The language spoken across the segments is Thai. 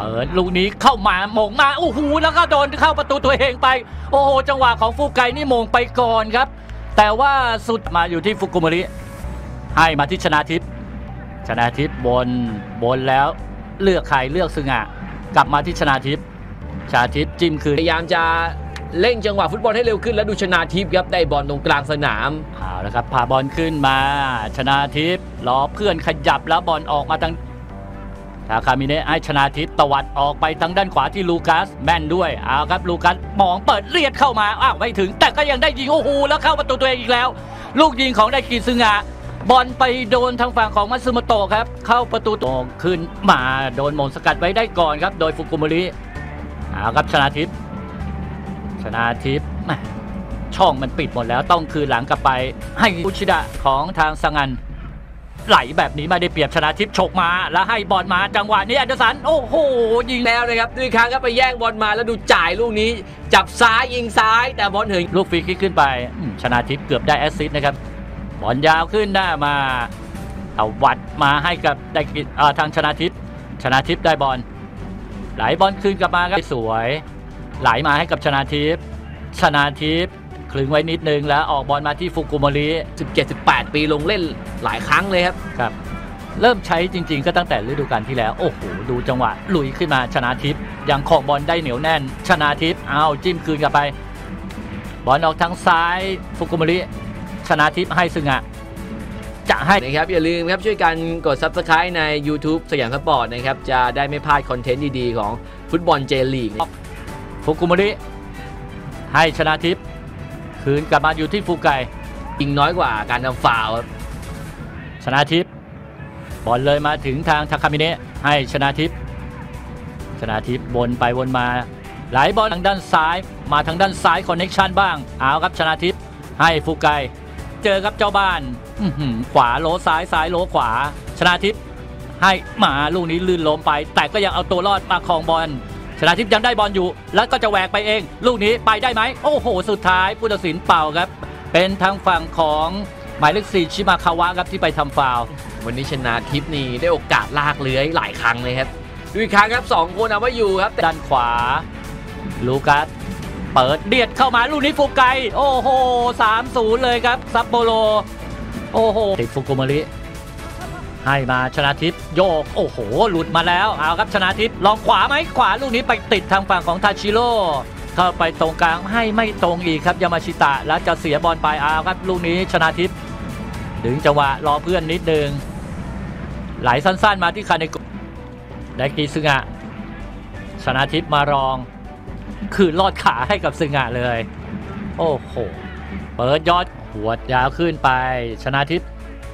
เปิดลูกนี้เข้ามาโมงมาโอ้โหแล้วก็โดนเข้าประตูตัวเองไปโอ้โหจังหวะของฟูไกนี่โมงไปก่อนครับแต่ว่าสุดมาอยู่ที่ฟุกุโมริให้มาที่ชนาทิพย์บนแล้วเลือกใครเลือกซึงะกลับมาที่ชนาทิพย์จิ้มคืนพยายามจะเร่งจังหวะฟุตบอลให้เร็วขึ้นแล้วดูชนาทิพย์ครับได้บอลตรงกลางสนามเอาละครับพาบอลขึ้นมาชนาทิพย์รอเพื่อนขยับแล้วบอลออกมาทางทาคามิเนะให้ชนาทิพย์ตวัดออกไปทางด้านขวาที่ลูคัสแม่นด้วยเอาครับลูคัสมองเปิดเลียดเข้ามาไม่ถึงแต่ก็ยังได้ยิงโอ้โหแล้วเข้าประตูตัวเองอีกแล้วลูกยิงของไดกิซึงะบอลไปโดนทางฝั่งของมัตสึโมโตะครับเข้าประตูตรงขึ้นมาโดนมงสกัดไว้ได้ก่อนครับโดยฟุกุโมริเอาครับชนาทิพย์ช่องมันปิดหมดแล้วต้องคืนหลังกลับไปให้อุชิดะของทางซังันไหลแบบนี้ไม่ได้เปรียบชนาทิพย์ฉกมาแล้วให้บอลมาจังหวะนี้แอนเดอร์สันโอ้โหยิงแล้วนะครับด้วยครั้งก็ไปแย่งบอลมาแล้วดูจ่ายลูกนี้จับซ้ายยิงซ้ายแต่บอลถึงลูกฟรีคิกขึ้นไปชนาทิพย์เกือบได้แอสซิสต์นะครับบอลยาวขึ้นหน้ามาเอาวัดมาให้กับทางชนาทิพย์ได้บอลไหลบอลคืนกลับมาครับสวยไหลมาให้กับชนาทิพย์คลึงไว้นิดนึงแล้วออกบอลมาที่ฟุกุโมริ 17-18 ปีลงเล่นหลายครั้งเลยครับเริ่มใช้จริงๆก็ตั้งแต่ฤดูกาลที่แล้วโอ้โหดูจังหวะลุยขึ้นมาชนาทิพย์ยังครองบอลได้เหนียวแน่นชนาทิพย์เอาจิ้มคืนกลับไปบอลออกทางซ้ายฟุกุโมริชนาทิพย์ให้ซึงะจะให้นะครับอย่าลืมครับช่วยกันกด Subscribe ใน YouTube สยามสปอร์ตนะครับจะได้ไม่พลาดคอนเทนต์ดีๆของฟุตบอลเจลีกฟุกุโมริให้ชนาทิพย์คืนกลับมาอยู่ที่ฟูไกยิงน้อยกว่าการทำฟาวล์ชนาทิพย์บอลเลยมาถึงทางทาคามิเนะให้ชนาทิพย์วนไปวนมาไหลบอลทางด้านซ้ายมาทางด้านซ้ายคอนเนคชั่นบ้างเอาครับชนาทิพย์ให้ฟูไกเจอกับเจ้าบ้านขวาโลซ้ายโลขวาชนาทิพย์ให้มาลูกนี้ลื่นล้มไปแต่ก็ยังเอาตัวรอดมาครองบอลชนาทิพย์ยังได้บอลอยู่แล้วก็จะแหวกไปเองลูกนี้ไปได้ไหมโอ้โหสุดท้ายผู้ตัดสินเป่าครับเป็นทางฝั่งของหมายเลข4ชิมาคาวะครับที่ไปทำฟาวล์วันนี้ชนาทิพย์นี่ได้โอกาสลากเลื้อยหลายครั้งเลยครับดูอีกครั้งครับ2คนเอาไว้อยู่ครับด้านขวาลูคัสเปิดเบียดเข้ามาลูกนี้ฟูไกโอ้โห 3-0 เลยครับซัปโปโรโอ้โหติดฟุกุโมริให้มาชนาทิพย์โยกโอ้โหหลุดมาแล้วเอาครับชนาทิพย์ลองขวาไหมขวาลูกนี้ไปติดทางฝั่งของทาชิโร่เข้าไปตรงกลางให้ไม่ตรงอีกครับยามาชิตะแล้วจะเสียบอลไปเอาครับลูกนี้ชนาทิพย์ดึงจังหวะรอเพื่อนนิดนึงไหลสั้นๆมาที่คาเนโกะไดกิซึงะชนาทิพย์มารองคือลอดขาให้กับซึงะเลยโอ้โหเปิดยอดหัวยาวขึ้นไปชนาทิพย์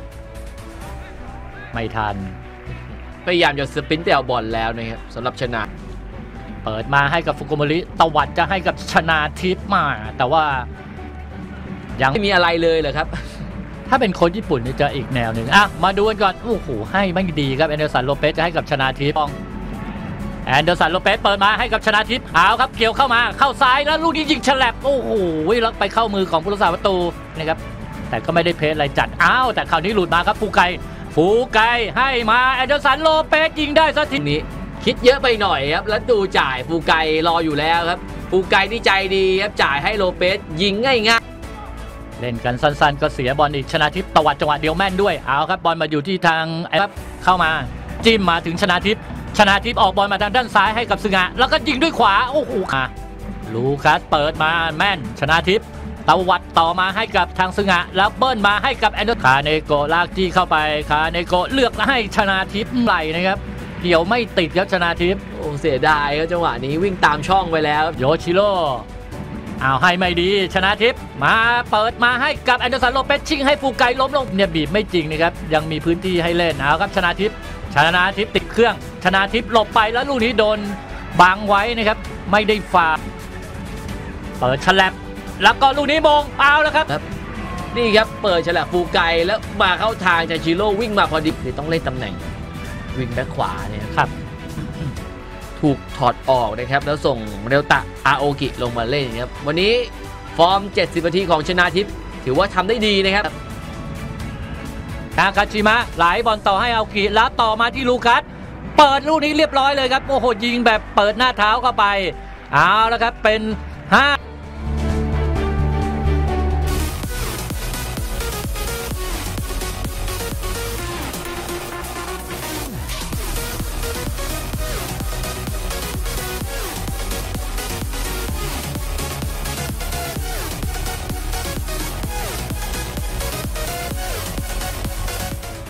ไม่ทันพยายามจะสปรินต์แต่เอาบอลแล้วนะครับสำหรับชนะเปิดมาให้กับฟุกุโมริตวัดจะให้กับชนาทิพย์มาแต่ว่ายังไม่มีอะไรเลยเหรอครับถ้าเป็นคนญี่ปุ่นนี่จะอีกแนวหนึ่งมาดูกันก่อนโอ้โหให้ไม่ดีครับแอนเดอร์สันโลเปสจะให้กับชนาทิพย์แอนเดอร์สันโลเปสเปิดมาให้กับชนาทิพย์เอาครับเกี่ยวเข้ามาเข้าซ้ายแล้วลูกนี้ยิงฉลับโอ้โหแล้วไปเข้ามือของผู้รักษาประตูนะครับแต่ก็ไม่ได้เพสอะไรจัดแต่คราวนี้หลุดมาครับฟูไกให้มาแอนเดอร์สันโลเปสยิงได้ซะทีนี้คิดเยอะไปหน่อยครับแล้วดูจ่ายฟูไกรออยู่แล้วครับฟูไกที่ใจดีครับจ่ายให้โลเปสยิงง่ายเล่นกันสั้นๆก็เสียบอลอีกชนาทิพย์ตวัดจังหวะเดียวแม่นด้วยเอาครับบอลมาอยู่ที่ทางครับเข้ามาจิ้มมาถึงชนาทิพย์ออกบอลมาทางด้านซ้ายให้กับซึงะแล้วก็ยิงด้วยขวาโอ้โหลูคัสเปิดมาแม่นชนาทิพย์ตวัดต่อมาให้กับทางซึงะแล้วเบิ้ลมาให้กับแอนเดอร์คาเนโกะลากจี้เข้าไปคาเนโกะเลือกให้ชนาทิพย์ไหลนะครับเกี่ยวไม่ติดครับชนาทิพย์โอ้เสียดายครับจังหวะนี้วิ่งตามช่องไปแล้วโยชิโร่เอาให้ไม่ดีชนาทิพย์มาเปิดมาให้กับแอนเดอร์สันโลเปสชิงให้ฟูไกล้มลงเนี่ยบีบไม่จริงนะครับยังมีพื้นที่ให้เล่นเอาครับชนาทิพย์ติดเครื่องชนาทิพย์หลบไปแล้วลูกนี้โดนบังไว้นะครับไม่ได้ฟาวล์เปิดฉลับแล้วก็ลูกนี้มงเอาแล้วครับนี่ครับเปิดฉลับฟูไกแล้วมาเข้าทางชาชิโร่วิ่งมาพอดีเลยต้องเล่นตำแหน่งวิ่งแบ็คขวาเนี่ยครับถูกถอดออกนะครับแล้วส่งเรลตะอาโอกิลงมาเล่นครับวันนี้ฟอร์ม70 นาทีของชนาทิพย์ถือว่าทำได้ดีนะครับทาคาชิมะไหลบอลต่อให้อาโอกิแล้วต่อมาที่ลูคัสเปิดลูกนี้เรียบร้อยเลยครับโอ้โหยิงแบบเปิดหน้าเท้าเข้าไปเอาแล้วครับเป็น5